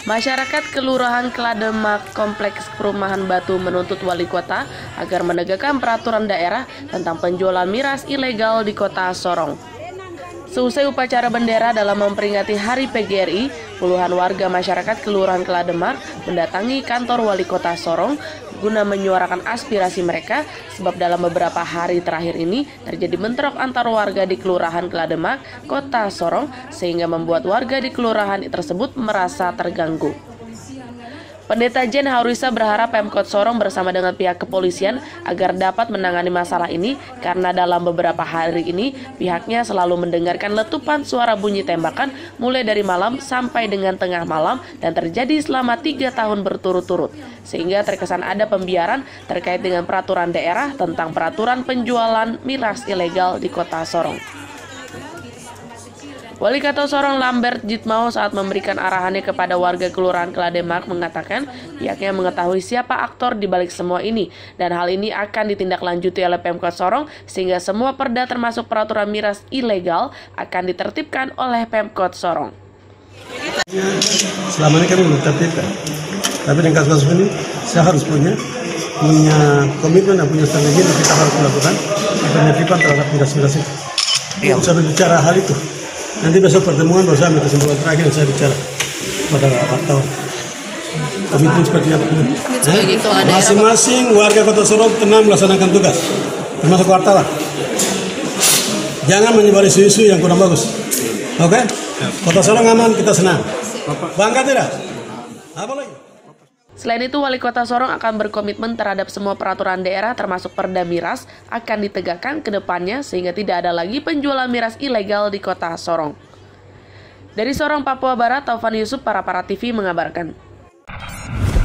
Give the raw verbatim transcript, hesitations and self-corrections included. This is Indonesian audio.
Masyarakat Kelurahan Klademak Kompleks Perumahan Batu menuntut wali kota agar menegakkan peraturan daerah tentang penjualan miras ilegal di kota Sorong. Seusai upacara bendera dalam memperingati Hari P G R I, puluhan warga masyarakat Kelurahan Klademak mendatangi kantor wali kota Sorong guna menyuarakan aspirasi mereka, sebab dalam beberapa hari terakhir ini terjadi bentrok antar warga di Kelurahan Klademak, kota Sorong, sehingga membuat warga di kelurahan tersebut merasa terganggu. Pendeta Jen Haurisa berharap Pemkot Sorong bersama dengan pihak kepolisian agar dapat menangani masalah ini, karena dalam beberapa hari ini pihaknya selalu mendengarkan letupan suara bunyi tembakan mulai dari malam sampai dengan tengah malam dan terjadi selama tiga tahun berturut-turut, sehingga terkesan ada pembiaran terkait dengan peraturan daerah tentang peraturan penjualan miras ilegal di kota Sorong. Wali Kota Sorong Lambert Jitmao saat memberikan arahannya kepada warga Kelurahan Klademak mengatakan pihaknya mengetahui siapa aktor di balik semua ini, dan hal ini akan ditindaklanjuti oleh Pemkot Sorong sehingga semua perda termasuk peraturan miras ilegal akan ditertibkan oleh Pemkot Sorong. Selama ini kami belum tertibkan, tapi dengan kasus ini saya harus punya punya komitmen dan punya strategi yang kita harus melakukan penertiban terhadap miras-miras itu. Iya. Saya berbicara hal itu. Nanti besok pertemuan bersama kesimpulan terakhir saya bicara pada wartawan. Komitmen seperti apa? Eh? Masing-masing warga Kota Sorong tenang melaksanakan tugas, termasuk wartawan. Jangan menyebar isu-isu yang kurang bagus. Oke? Okay? Kota Sorong aman, kita senang. Bangga tidak? Apa lagi? Selain itu, Wali Kota Sorong akan berkomitmen terhadap semua peraturan daerah termasuk perda miras akan ditegakkan ke depannya sehingga tidak ada lagi penjualan miras ilegal di Kota Sorong. Dari Sorong, Papua Barat, Taufan Yusuf, Para Para T V mengabarkan.